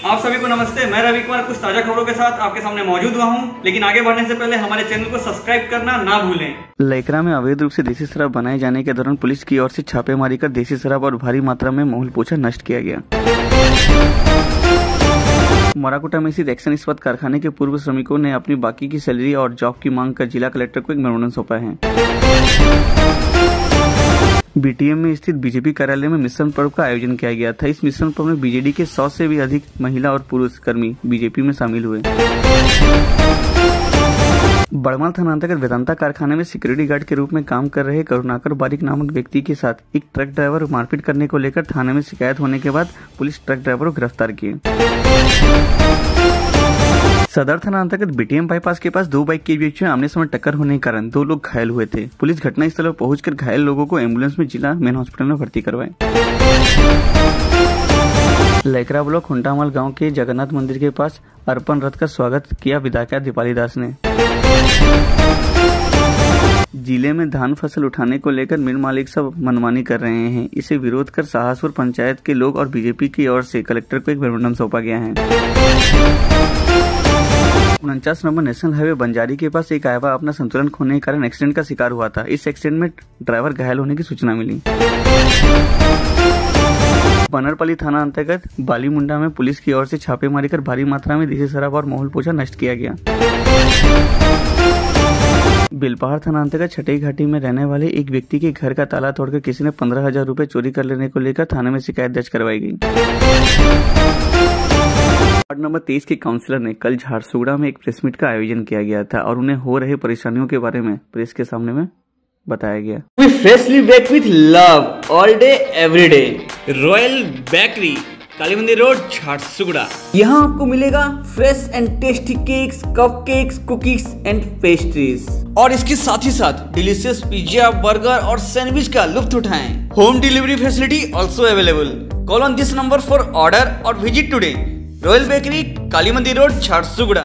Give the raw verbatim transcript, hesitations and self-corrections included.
आप सभी को नमस्ते। मैं रवि कुमार कुछ ताजा खबरों के साथ आपके सामने मौजूद हुआ हूं, लेकिन आगे बढ़ने से पहले हमारे चैनल को सब्सक्राइब करना ना भूलें। लेकरा में अवैध रूप से देसी शराब बनाए जाने के दौरान पुलिस की ओर से छापेमारी कर देसी शराब और भारी मात्रा में महूल पोछा नष्ट किया गया। मोराकोटा में स्थित एक्सन इस्पात कारखाने के पूर्व श्रमिकों ने अपनी बाकी की सैलरी और जॉब की मांग कर जिला कलेक्टर को एक मेमोरेंडम सौंपा है। बीटीएम में स्थित बीजेपी कार्यालय में मिश्रण पर्व का आयोजन किया गया था। इस मिश्रण पर्व में बीजेडी के सौ से भी अधिक महिला और पुरुष कर्मी बीजेपी में शामिल हुए। बड़माल थाना अंतर्गत वेदांता कारखाने में सिक्योरिटी गार्ड के रूप में काम कर रहे करुणाकर बारिक नामक व्यक्ति के साथ एक ट्रक ड्राइवर मारपीट करने को लेकर थाने में शिकायत होने के बाद पुलिस ट्रक ड्राइवर को गिरफ्तार किए। सदर थाना अंतर्गत बीटीएम बाईपास के पास दो बाइक के बीच में आमने सामने टक्कर होने के कारण दो लोग घायल हुए थे। पुलिस घटनास्थल पर पहुंचकर घायल लोगों को एम्बुलेंस में जिला मेन हॉस्पिटल में भर्ती करवाए। लेकरा ब्लॉक हुंटामाल गांव के जगन्नाथ मंदिर के पास अर्पण रथ का स्वागत किया विधायक दीपाली दास ने। जिले में धान फसल उठाने को लेकर मिल मालिक सब मनमानी कर रहे हैं। इसे विरोध कर साहसपुर पंचायत के लोग और बीजेपी की ओर से कलेक्टर को एक मेमोरेंडम सौंपा गया है। उनचास नंबर नेशनल हाईवे बंजारी के पास एक आयवा अपना संतुलन खोने के कारण एक्सीडेंट का शिकार हुआ था। इस एक्सीडेंट में ड्राइवर घायल होने की सूचना मिली। बनरपली थाना अंतर्गत बालीमुंडा में पुलिस की ओर से छापेमारी कर भारी मात्रा में देसी शराब और महूल पोछा नष्ट किया गया। बिलपहाड़ थाना अंतर्गत छठी घाटी में रहने वाले एक व्यक्ति के घर का ताला तोड़कर किसी ने पंद्रह हजार रूपए चोरी कर लेने को लेकर थाने में शिकायत दर्ज करवाई गई। वार्ड नंबर तेईस के काउंसलर ने कल झारसुगुड़ा में एक प्रेस मीट का आयोजन किया गया था और उन्हें हो रहे परेशानियों के बारे में प्रेस के सामने में बताया गया। We freshly bake with love all day every day. Royal Bakery, Kali Mandir road, Jharsuguda. यहाँ आपको मिलेगा fresh and tasty cakes, cup cakes, cookies and pastries, और इसके साथ ही साथ डिलीशियस पिज्जा, बर्गर और सैंडविच का लुत्फ उठाएं। Home delivery facility also available. Call on this number for order और visit today. Royal Bakery, Kali Mandir road, Jharsuguda.